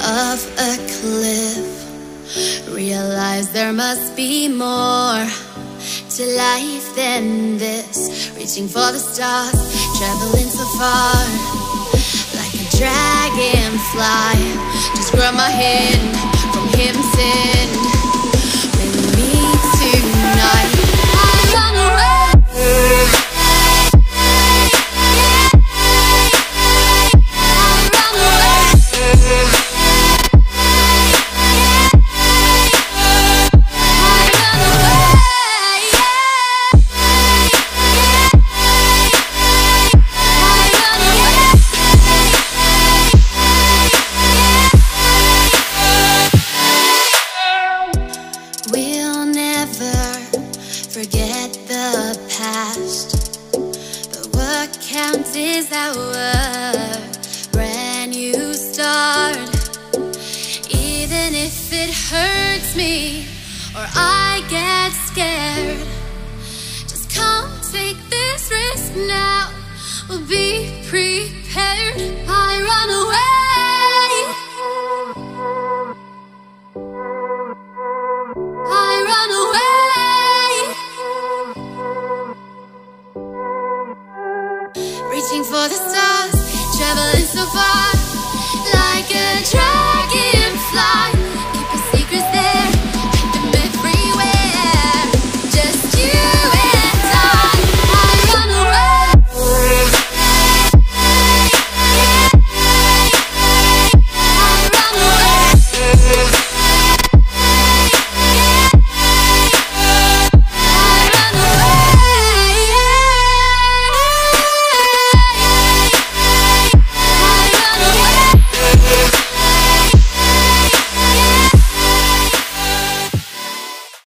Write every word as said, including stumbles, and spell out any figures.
of a cliff. Realize there must be more to life than this. Reaching for the stars, traveling so far, like a dragonfly. Just grab my hand from him, sin with me tonight. I run away. Forget the past, but what counts is our brand new start. Even if it hurts me or I get scared, just come take this risk now. We'll be prepared. I run away. Reaching for the stars, traveling so far.